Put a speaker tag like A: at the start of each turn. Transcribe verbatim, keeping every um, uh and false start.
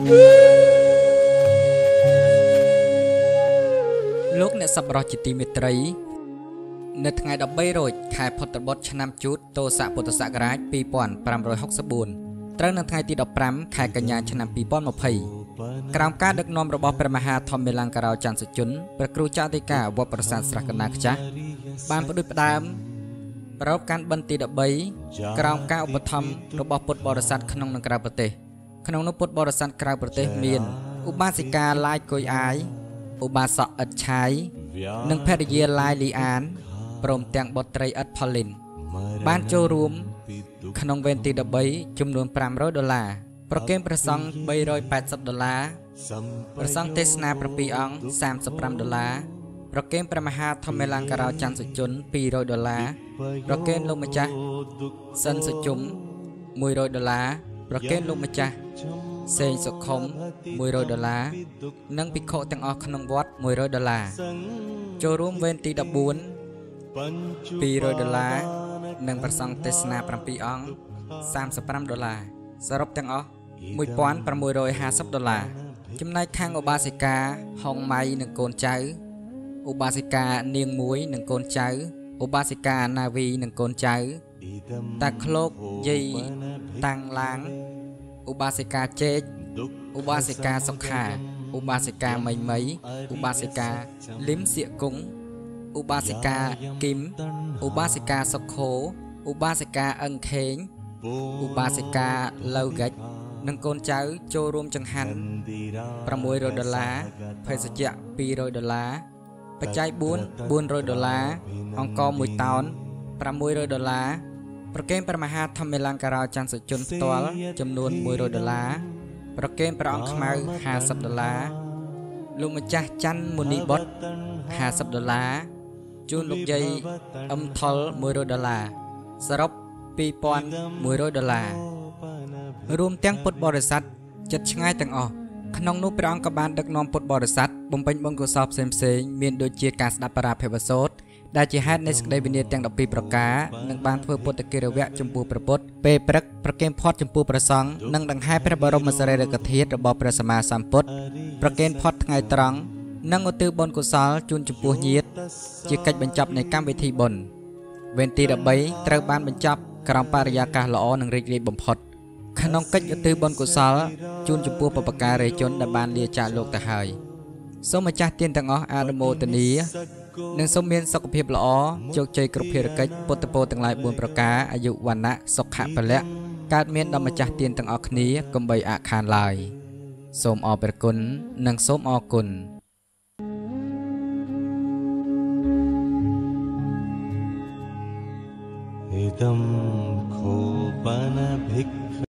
A: លោកអ្នកសប្បុរសជាទីមេត្រីនៅថ្ងៃដប់បីរោចខែផុតបុត្រឆ្នាំជូតទស័កពុទ្ធសករាជពីរពាន់ប្រាំរយហុកសិបបួនត្រូវនៅថ្ងៃទីដប់ប្រាំខែកញ្ញាឆ្នាំពីរពាន់ម្ភៃក្រោមការដឹកនាំរបស់ព្រះមហាធម្មមេលង្ការោច័ន្ទសជនព្រះគ្រូចៅអធិការវត្តប្រាសាទស្រះកណ្ដាលខ្ចាស់បានផ្ដួចផ្ដើមប្រពកាន់បិណ្ឌទីដប់បីក្រោមការឧបត្ថម្ភរបស់ពុទ្ធបរិស័ទក្នុងនិងក្រៅប្រទេសក្នុងនោះពុទ្ធបរិស័ទក្រៅប្រទេសមានឧបាសិកាឡាយគុយអាយឧបាសកឥតឆាយនិងភរិយាឡាយលីអានព្រមទាំងបុត្រីឥតផលីនបានចូលរួមក្នុងវេនទីដប់បីចំនួនប្រាំរយដុល្លារប្រគេនព្រះសង្ឃបីរយប៉ែតសិបដុល្លារព្រះសង្ឃទេសនាប្រាំពីរអង្គសាមសិបប្រាំដុល្លារប្រគេនព្រះមហាធម្មមេលង្ការោច័ន្ទសជនពីររយដុល្លារប្រគេនលោកម្ចាស់សិនសុជុំមួយរយដុល្លារប្រគេនលោកម្ចាស់សេងសុខុមមួយរយដុល្លារនិងភិក្ខុទាំងអស់ក្នុងវត្តមួយរយដុល្លារចូលរួមវេនទីដប់បួនពីររយដុល្លារនិងព្រះសង្ឃទេសនាប្រាំពីរអង្គសាមសិបប្រាំដុល្លារសរុបទាំងអស់មួយពាន់ប្រាំមួយរយហាសិបដុល្លារចំណែកខាងឧបាសិកាហុងម៉ៃនិងកូនចៅឧបាសិកានាងមួយនិងកូនចៅឧបាសិកាណាវីនិងកូនចៅតាក្លោកយាយតាំងឡាងឧបាសិកាជេកឧបាសិកាសុខាឧបាសិកាមីមីឧបាសិកាលឹមសៀកគង់ឧបាសិកាគឹមឧបាសិកាសុខោឧបាសិកាអឹងខេងឧបាសិកាលៅហ្កិចនិងកូនចៅចូលរួមចង្ហាន់ប្រាំមួយរយដុល្លារភេសជ្ជៈពីររយដុល្លារបច្ច័យបួន បួនរយដុល្លារអង្ករមួយតោនប្រាំមួយរយដុល្លារប្រគេនព្រះមហាធម្មមេលង្ការោច័ន្ទសជនផ្ទាល់ចំនួនមួយរយដុល្លារប្រគេនព្រះអង្គខ្មៅហាសិបដុល្លារលោកម្ចាស់ច័ន្ទមុនីបុត្រហាសិបដុល្លារជូនលោកយាយអឹមថុលមួយរយដុល្លារសរុបពីរពាន់មួយរយដុល្លាររួមទាំងពុទ្ធបរិស័ទចិត្តឆ្ងាយទាំងអស់ក្នុងនោះព្រះអង្គក៏បានដឹកនាំពុទ្ធបរិស័ទបំពេញបុណ្យកុសលផ្សេងៗមានដូចជាការស្ដាប់បរាភវសូត្រដែលជាហេតុនៃសេចក្តីវិន័យទាំងដប់ពីរប្រការនិងបានធ្វើពុទ្ធកិរិយៈចំពោះព្រះពុទ្ធពេលព្រឹកប្រគេនផាត់ចំពោះព្រះសង្ឃនិងដង្ហែព្រះបរមសារីរិកធាតុរបស់ព្រះសម្មាសម្ពុទ្ធប្រគេនផាត់ថ្ងៃត្រង់និងឧទ្ទិសបុណ្យកុសលជូនចំពោះញាតិជាកិច្ចបញ្ចប់នៃកម្មវិធីបុណ្យវេនទីដប់បីត្រូវបានបញ្ចប់ក្រោមបរិយាកាសល្អនិងរីករាយបំផុតក្នុងកិច្ចឧទ្ទិសបុណ្យកុសលជូនចំពោះបុព្វការីជនដែលបានលាចាកលោកទៅហើយសូមម្ចាស់ទានទាំងអស់អនុមោទនានិងសូមមានសុខភាពល្អជោគជ័យគ្រប់ភារកិច្ចពុទ្ធពរទាំងឡាយបួនប្រការអាយុវណ្ណៈសុខៈពលៈកើតមានដល់ម្ចាស់ទានទាំងអស់គ្នាកុំបីអាខានឡើយសូមអរព្រះគុណនិងសូមអរគុណ
B: इदं खोपन भिक्ख